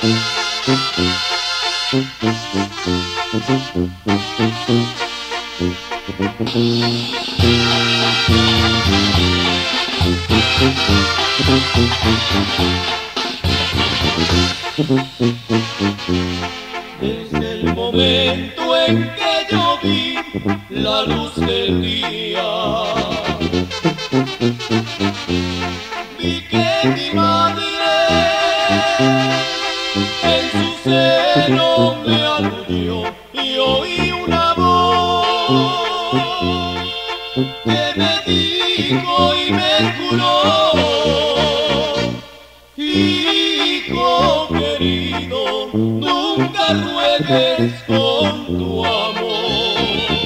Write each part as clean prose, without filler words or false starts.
Desde el momento en que yo vi la luz del día, vi que mi madre en su seno me aludió y oí una voz que me dijo y me juró: hijo querido, nunca ruegues con tu amor,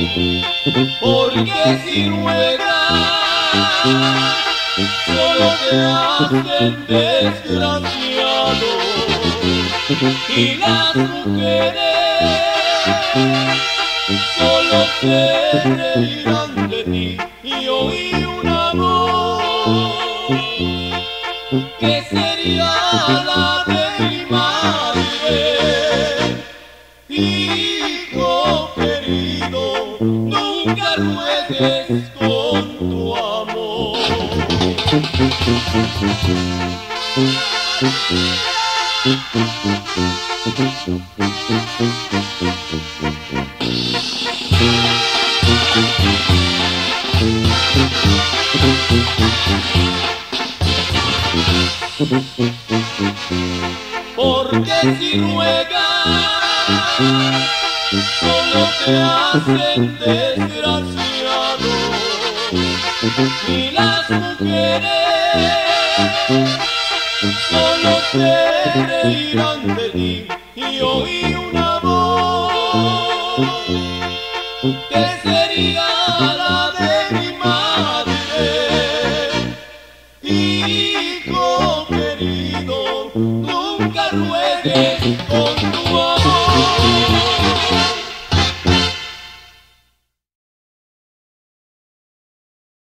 porque si ruegas solo te hacen desgraciado, y las mujeres solo se reirán de ti. Y oí una voz que sería la de mi madre: hijo querido, nunca ruegues con tu amor. Porque si ruegas solo te hacen desgraciado, y las mujeres solo se reirán de ti. Y oí una voz que